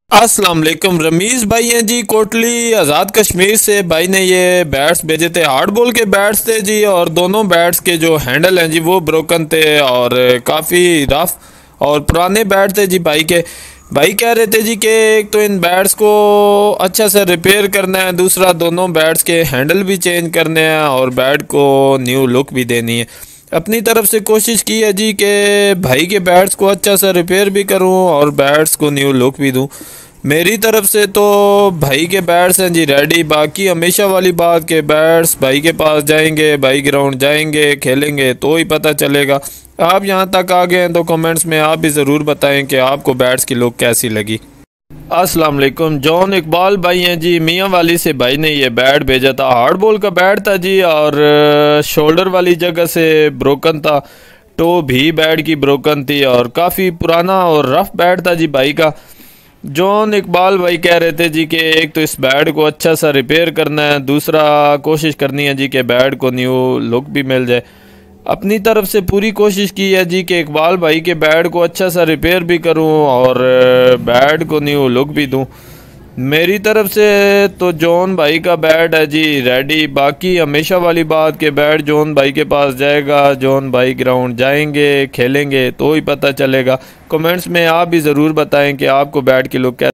अस्सलाम वालेकुम। रमीज़ भाई हैं जी, कोटली आज़ाद कश्मीर से। भाई ने ये बैट्स भेजे थे, हार्ड बॉल के बैट्स थे जी, और दोनों बैट्स के जो हैंडल हैं जी वो ब्रोकन थे और काफ़ी रफ और पुराने बैट थे जी भाई के। भाई कह रहे थे जी कि एक तो इन बैट्स को अच्छा से रिपेयर करना है, दूसरा दोनों बैट्स के हैंडल भी चेंज करने हैं और बैट को न्यू लुक भी देनी है। अपनी तरफ से कोशिश की है जी कि भाई के बैट्स को अच्छा सा रिपेयर भी करूं और बैट्स को न्यू लुक भी दूं। मेरी तरफ से तो भाई के बैट्स हैं जी रेडी। बाकी हमेशा वाली बात के बैट्स भाई के पास जाएंगे, भाई ग्राउंड जाएंगे, खेलेंगे तो ही पता चलेगा। आप यहाँ तक आ गए हैं तो कमेंट्स में आप भी ज़रूर बताएं कि आपको बैट्स की लुक कैसी लगी। अस्सलाम वालेकुम। जॉन इकबाल भाई हैं जी, मियाँ वाली से। भाई ने ये बैट भेजा था, हार्ड बॉल का बैट था जी, और शोल्डर वाली जगह से ब्रोकन था, टो भी बैट की ब्रोकन थी और काफ़ी पुराना और रफ बैट था जी भाई का। जॉन इकबाल भाई कह रहे थे जी कि एक तो इस बैट को अच्छा सा रिपेयर करना है, दूसरा कोशिश करनी है जी कि बैट को न्यू लुक भी मिल जाए। अपनी तरफ से पूरी कोशिश की है जी कि इकबाल भाई के बैट को अच्छा सा रिपेयर भी करूं और बैट को न्यू लुक भी दूं। मेरी तरफ से तो जॉन भाई का बैट है जी रेडी। बाकी हमेशा वाली बात के बैट जॉन भाई के पास जाएगा, जॉन भाई ग्राउंड जाएंगे, खेलेंगे तो ही पता चलेगा। कमेंट्स में आप भी ज़रूर बताएं कि आपको बैट की लुक